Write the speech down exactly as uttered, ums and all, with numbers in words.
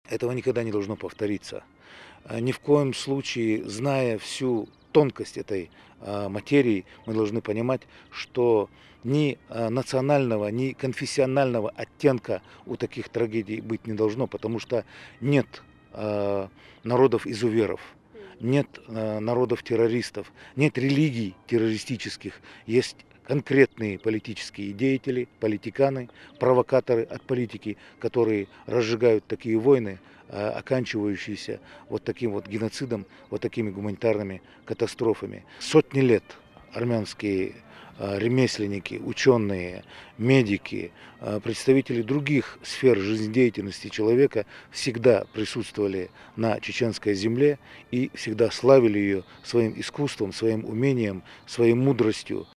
Этого никогда не должно повториться. А, ни в коем случае, зная всю тонкость этой, а, материи, мы должны понимать, что ни, а, национального, ни конфессионального оттенка у таких трагедий быть не должно, потому что нет, а, народов-изуверов, нет, а, народов-террористов, нет религий террористических. Есть конкретные политические деятели, политиканы, провокаторы от политики, которые разжигают такие войны, а, оканчивающиеся вот таким вот геноцидом, вот такими гуманитарными катастрофами. Сотни лет армянские, а, ремесленники, ученые, медики, а, представители других сфер жизнедеятельности человека всегда присутствовали на чеченской земле и всегда славили ее своим искусством, своим умением, своей мудростью.